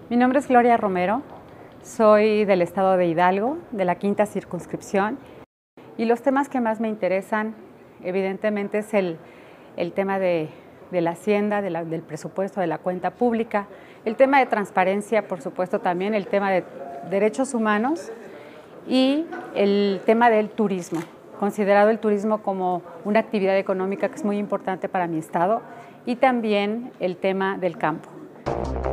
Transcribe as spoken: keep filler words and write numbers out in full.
Mi nombre es Gloria Romero, soy del estado de Hidalgo, de la quinta circunscripción, y los temas que más me interesan, evidentemente, es el, el tema de, de la hacienda, de la, del presupuesto, de la cuenta pública, el tema de transparencia, por supuesto, también el tema de derechos humanos y el tema del turismo, considerado el turismo como una actividad económica que es muy importante para mi estado, y también el tema del campo.